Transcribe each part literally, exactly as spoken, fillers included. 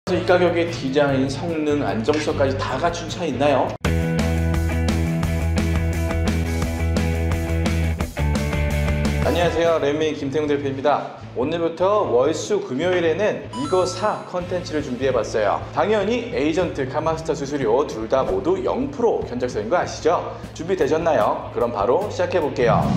이 가격에 디자인, 성능, 안정성까지 다 갖춘 차 있나요? 안녕하세요, 램메이 김태웅 대표입니다. 오늘부터 월수 금요일에는 이거 사 컨텐츠를 준비해봤어요. 당연히 에이전트, 카마스터 수수료 둘 다 모두 영 퍼센트 견적서인 거 아시죠? 준비되셨나요? 그럼 바로 시작해볼게요.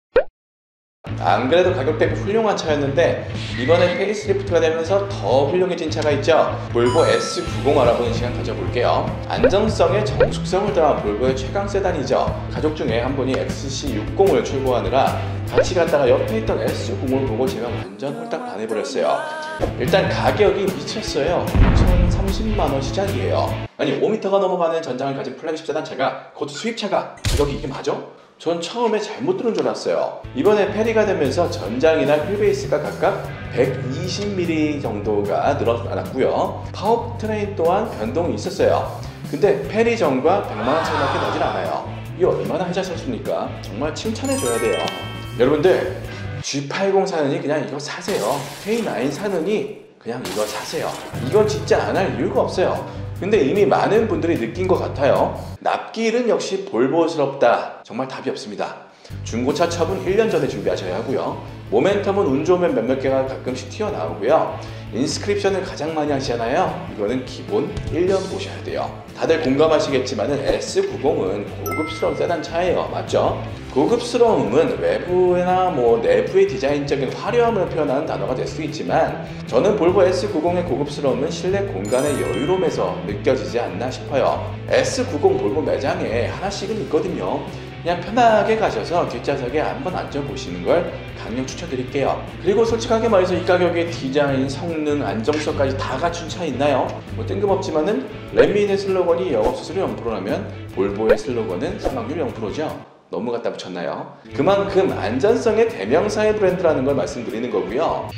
안 그래도 가격 대비 훌륭한 차였는데 이번에 페이스리프트가 되면서 더 훌륭해진 차가 있죠. 볼보 에스 구십 알아보는 시간 가져볼게요. 안정성에 정숙성을 더한 볼보의 최강 세단이죠. 가족 중에 한 분이 엑스씨 육십을 출고하느라 같이 갔다가 옆에 있던 에스 구십을 보고 제가 완전 홀딱 반해버렸어요. 일단 가격이 미쳤어요. 오천삼십만 원 시작이에요. 아니 오 미터가 넘어가는 전장을 가진 플래그십 세단 차가, 그것도 수입차가 가격이 이게 맞아? 전 처음에 잘못 들은 줄 알았어요. 이번에 페리가 되면서 전장이나 휠베이스가 각각 백이십 밀리미터 정도가 늘어났고요. 파워트레인 또한 변동이 있었어요. 근데 페리 전과 백만 원 차이밖에 나질 않아요. 이 얼마나 하셨습니까? 정말 칭찬해줘야 돼요. 여러분들 지 팔십 사느니 그냥 이거 사세요. 케이 나인 사느니 그냥 이거 사세요. 이건 진짜 안 할 이유가 없어요. 근데 이미 많은 분들이 느낀 것 같아요. 납기일은 역시 볼보스럽다. 정말 답이 없습니다. 중고차 처분 일 년 전에 준비하셔야 하고요. 모멘텀은 운 좋으면 몇몇 개가 가끔씩 튀어나오고요. 인스크립션을 가장 많이 하시잖아요. 이거는 기본 일 년 보셔야 돼요. 다들 공감하시겠지만 에스 구십은 고급스러운 세단 차예요. 맞죠? 고급스러움은 외부나 뭐 내부의 디자인적인 화려함을 표현하는 단어가 될 수 있지만 저는 볼보 에스 구십의 고급스러움은 실내 공간의 여유로움에서 느껴지지 않나 싶어요. 에스 구십 볼보 매장에 하나씩은 있거든요. 그냥 편하게 가셔서 뒷좌석에 한번 앉아보시는 걸 강력 추천드릴게요. 그리고 솔직하게 말해서 이 가격에 디자인, 성능, 안정성까지 다 갖춘 차 있나요? 뭐 뜬금없지만은 램메이의 슬로건이 영업수수료 영 퍼센트라면 볼보의 슬로건은 사망률 영 퍼센트죠. 너무 갖다 붙였나요? 그만큼 안전성의 대명사의 브랜드라는 걸 말씀드리는 거고요.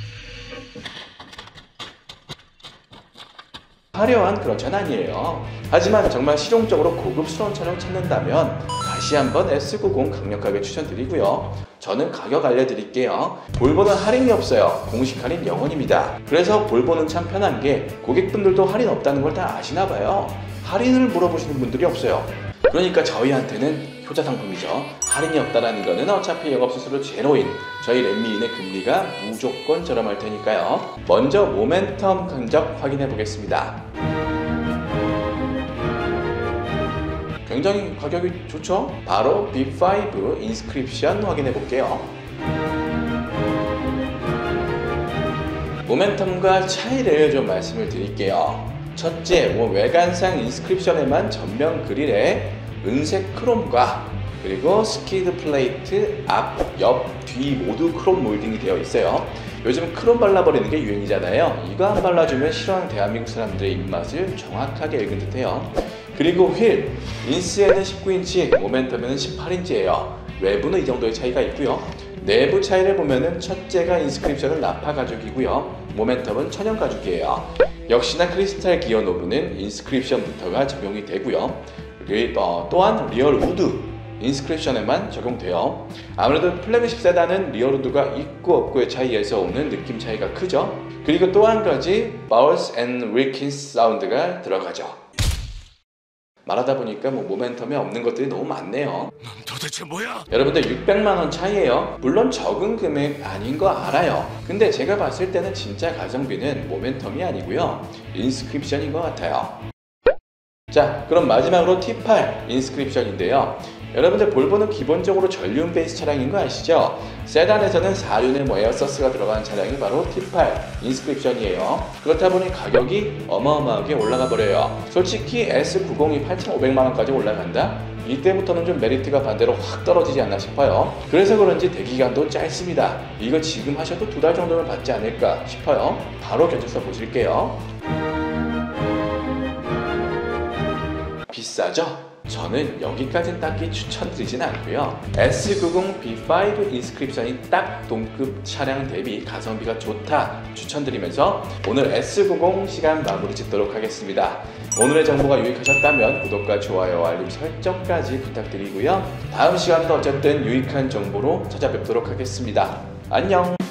화려한 그런 차는 아니에요. 하지만 정말 실용적으로 고급스러운 차를 찾는다면 다시 한번 에스 구십 강력하게 추천드리고요. 저는 가격 알려드릴게요. 볼보는 할인이 없어요. 공식 할인 영 원입니다. 그래서 볼보는 참 편한 게 고객분들도 할인 없다는 걸 다 아시나 봐요. 할인을 물어보시는 분들이 없어요. 그러니까 저희한테는 효자 상품이죠. 할인이 없다라는 거는 어차피 영업수수료 제로인 저희 램미인의 금리가 무조건 저렴할 테니까요. 먼저 모멘텀 견적 확인해 보겠습니다. 굉장히 가격이 좋죠? 바로 비 파이브 인스크립션 확인해 볼게요. 모멘텀과 차이를 좀 말씀을 드릴게요. 첫째, 뭐 외관상 인스크립션에만 전면 그릴에 은색 크롬과 그리고 스키드 플레이트 앞, 옆, 뒤 모두 크롬 몰딩이 되어 있어요. 요즘 크롬 발라버리는 게 유행이잖아요. 이거 안 발라주면 싫어하는 대한민국 사람들의 입맛을 정확하게 읽은 듯해요. 그리고 휠, 인스에는 십구 인치, 모멘텀에는 십팔 인치예요. 외부는 이 정도의 차이가 있고요. 내부 차이를 보면은 첫째가 인스크립션은 나파 가죽이고요. 모멘텀은 천연 가죽이에요. 역시나 크리스탈 기어 노브는 인스크립션부터가 적용이 되고요. 어, 또한 리얼 우드 인스크립션에만 적용돼요. 아무래도 플래그십 세단은 리얼 우드가 있고 없고의 차이에서 오는 느낌 차이가 크죠. 그리고 또 한 가지 바울스 앤 윌킨스 사운드가 들어가죠. 말하다 보니까 뭐 모멘텀에 없는 것들이 너무 많네요. 넌 도대체 뭐야? 여러분들 육백만 원 차이에요. 물론 적은 금액 아닌 거 알아요. 근데 제가 봤을 때는 진짜 가성비는 모멘텀이 아니고요, 인스크립션인 것 같아요. 자, 그럼 마지막으로 티 팔 인스크립션인데요. 여러분들 볼보는 기본적으로 전륜 베이스 차량인 거 아시죠? 세단에서는 사륜의 뭐 에어서스가 들어가는 차량이 바로 티 팔 인스크립션이에요. 그렇다 보니 가격이 어마어마하게 올라가 버려요. 솔직히 에스 구십이 팔천오백만 원까지 올라간다? 이때부터는 좀 메리트가 반대로 확 떨어지지 않나 싶어요. 그래서 그런지 대기간도 짧습니다. 이거 지금 하셔도 두 달 정도면 받지 않을까 싶어요. 바로 견적서 보실게요. 비싸죠? 저는 여기까지는 딱히 추천드리진 않고요. 에스 구십 비 파이브 인스크립션이 딱 동급 차량 대비 가성비가 좋다 추천드리면서 오늘 에스 구십 시간 마무리 짓도록 하겠습니다. 오늘의 정보가 유익하셨다면 구독과 좋아요, 알림 설정까지 부탁드리고요. 다음 시간도 어쨌든 유익한 정보로 찾아뵙도록 하겠습니다. 안녕!